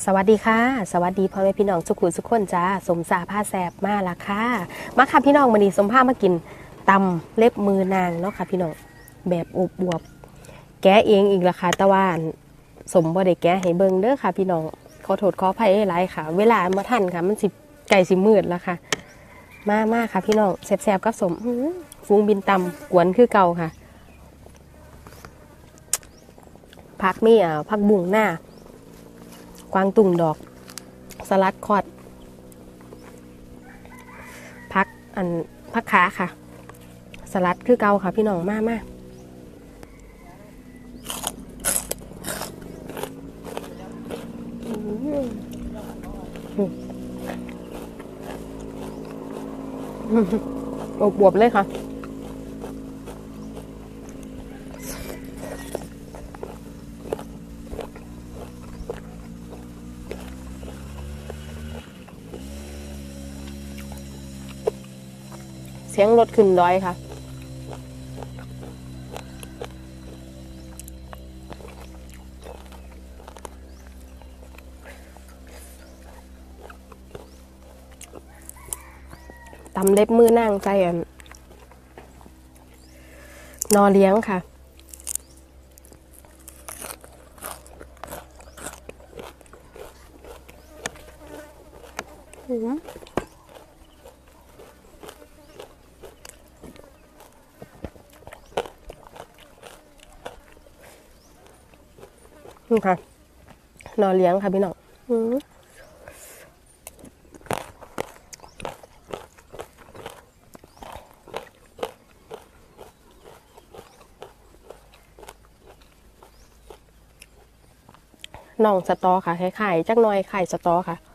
สวัสดีค่ะสวัสดีพ่อแม่พี่น้องสุขุมสุขคนจ้าสมสาผ้าแสบมาละค่ะมาค่ะพี่น้องมื้อนี้สมผ้ามากินตำเล็บมือนางเนาะค่ะพี่น้องแบบอบบวบแกะเองอีกละค่ะตะวันสมบ่ได้แกะให้เบิ่งเด้อค่ะพี่น้องขอโทษขออภัยหลายค่ะเวลามาทันค่ะมันสิไก่สิมืดแล้วค่ะมาค่ะพี่น้องแสบๆกับสมฟูงบินตำกวนคือเก่าค่ะผักมีผักบุ้งหน้ากวางตุ่งดอกสลัดคอดผักขาค่ะสลัดคือเก่าค่ะพี่น้องมาบวบเลยค่ะเสียงรถขึ้นดอยค่ะตำเล็บมือนั่งใส่นอเลี้ยงค่ะนี่ค่ะนอเลี้ยงค่ะพี่น้องน่องสตอค่ะคล้ายๆจักหน่อยไข่สตอค่ะ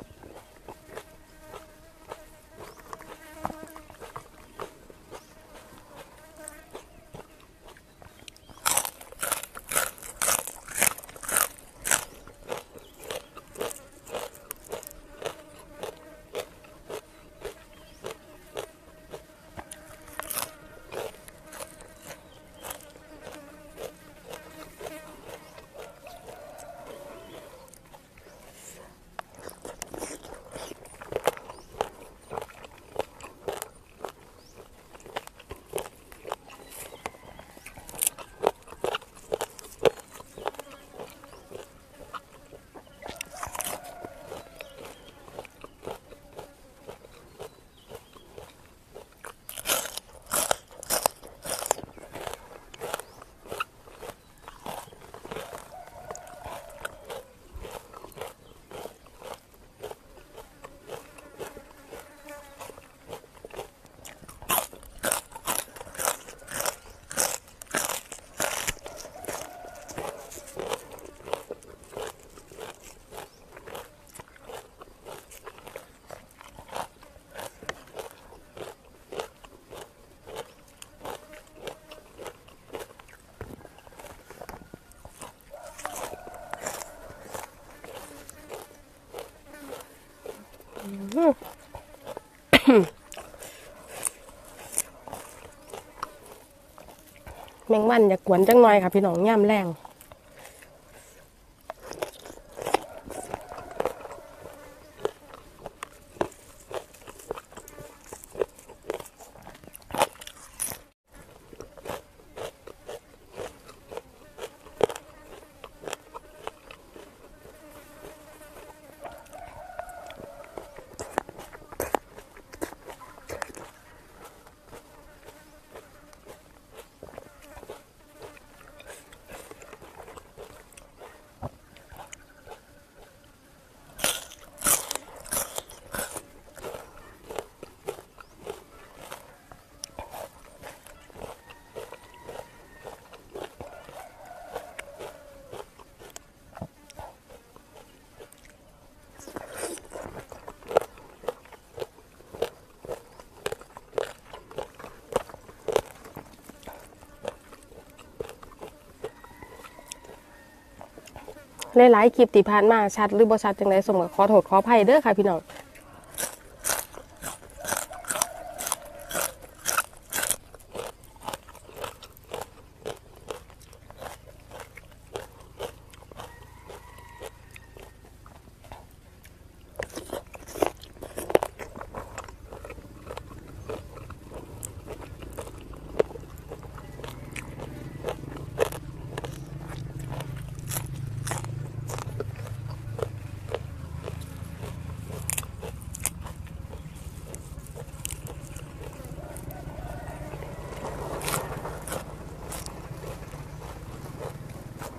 แมงวันอย่ากวนจังหน่อยค่ะพี่น้องย่ำแรงหลายๆคลิปที่ผ่านมาชัดหรือบ่ชัดจังไดสมก็ขอโทษขออภัยเด้อค่ะพี่น้อง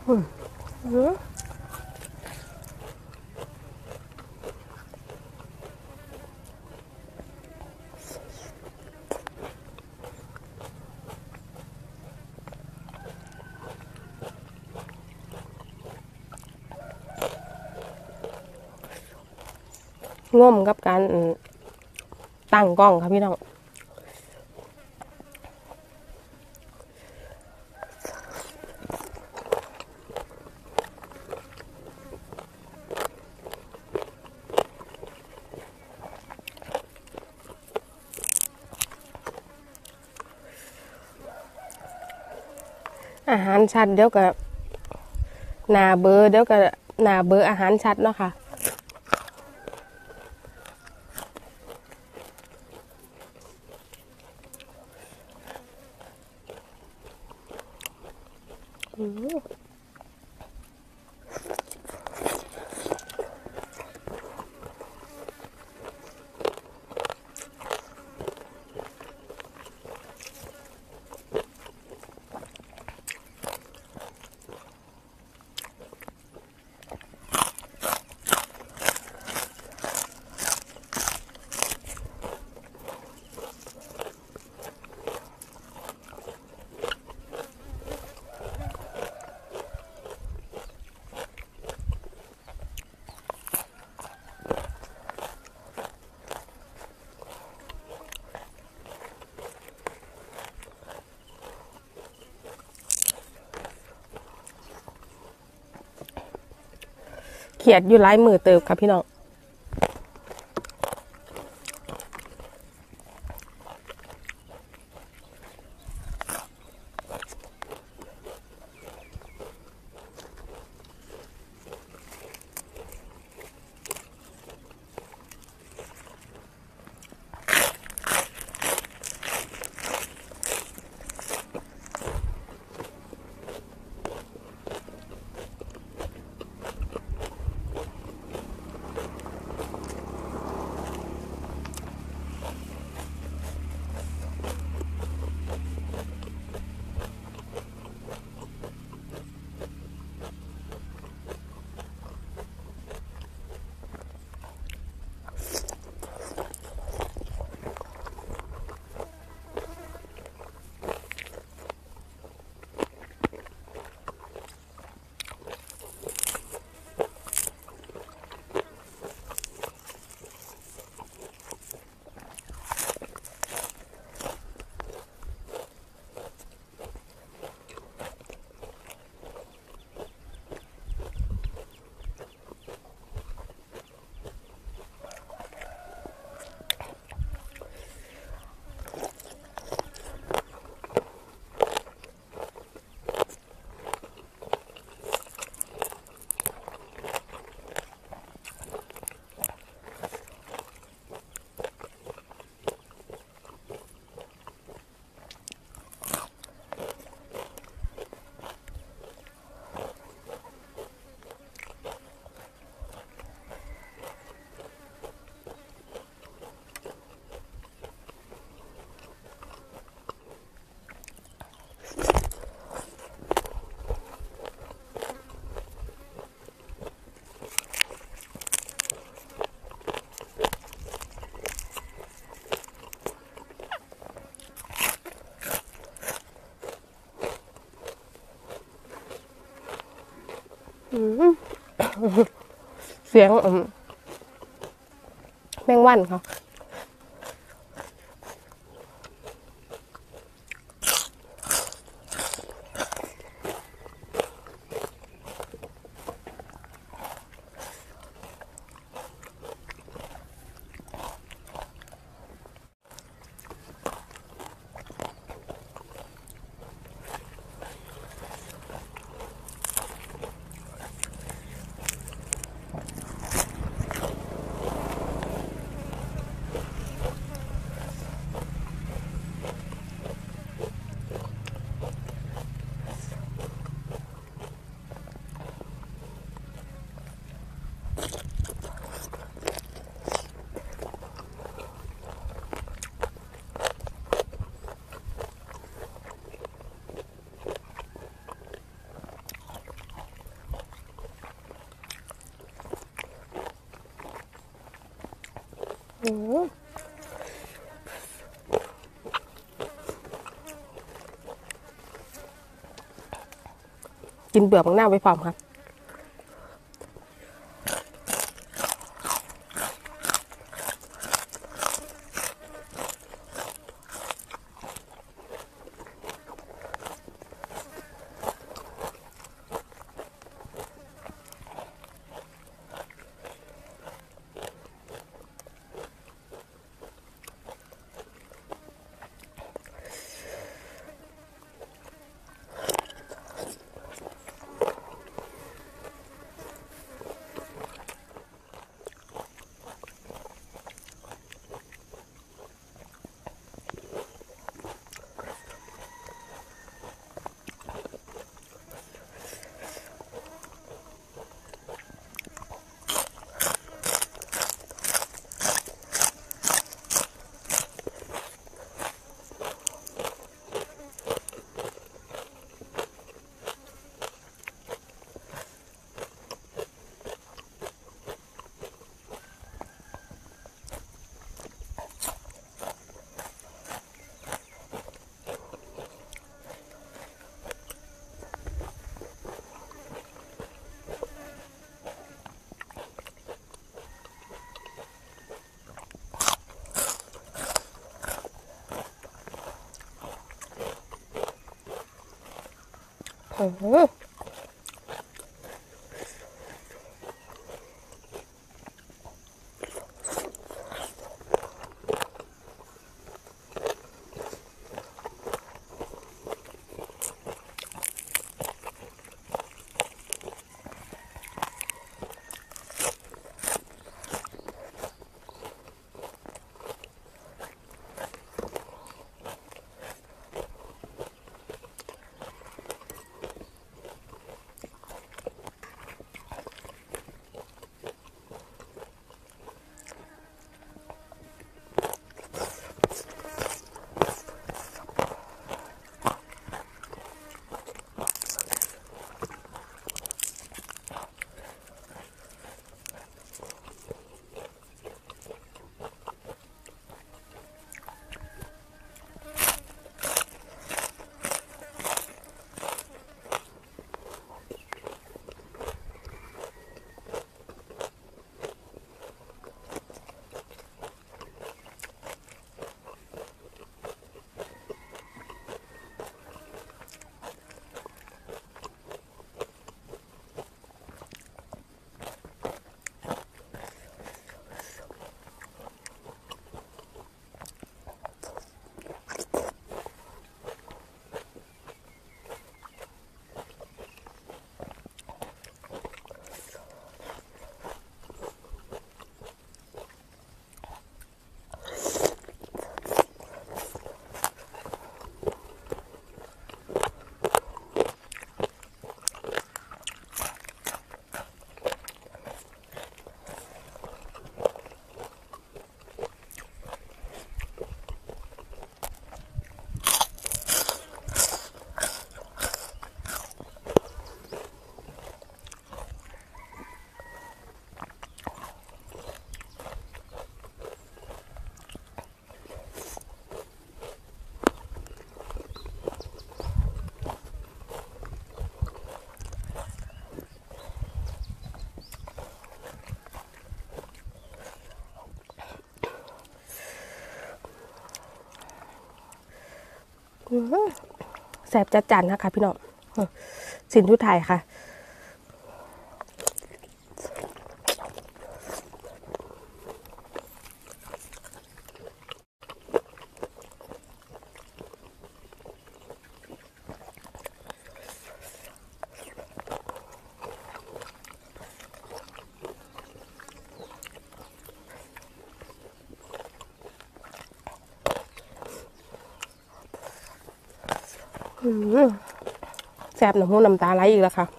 ง่มกับการตั้งกล้องค่ะพี่น้องอาหารชัดเดี๋ยวก็หน้าเบอร์เดี๋ยวก็หน้าเบอร์อาหารชัดเนาะค่ะเขียดอยู่หลายมือเติบค่ะพี่น้องเสียงแมงวันเขากินเปลือกมังนาวไปพร้อมครับแสบจัดจันนะคะพี่น้องสินทุไทยค่ะแซ่บน้ำหูน้ำตาไหลอีกแล้วค่ะ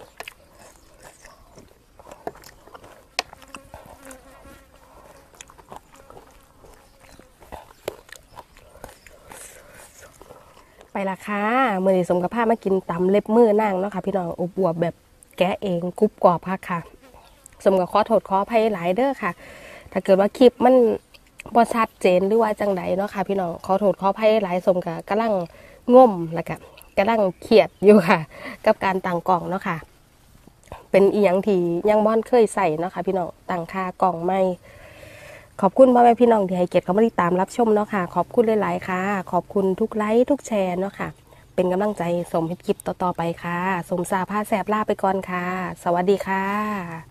ไปละค่ะมื้อนี้สมกับภาพมากินตำเล็บมือนางเนาะค่ะพี่น้องอวบแบบแกะเองกรุบกรอบค่ะสมกับขอโทษขออภัยหลายเด้อค่ะถ้าเกิดว่าคลิปมันบ่ชัดเจนหรือว่าจังใดเนาะค่ะพี่น้องขอโทษขออภัยหลายสมกับกำลังง่มแล้วก็กำลังเครียดอยู่ค่ะกับการตั้งกล่องเนาะค่ะเป็นอีหยังที่ยังบ่เคยใส่เนาะค่ะพี่น้องตั้งค่ากล่องใหม่ขอบคุณพ่อแม่พี่น้องที่ให้เกียรติเข้ามาติดตามรับชมเนาะค่ะขอบคุณหลายๆค่ะขอบคุณทุกไลค์ทุกแชร์เนาะค่ะเป็นกำลังใจสมให้คลิปต่อๆไปค่ะสมสาผ้าแสบลาไปก่อนค่ะสวัสดีค่ะ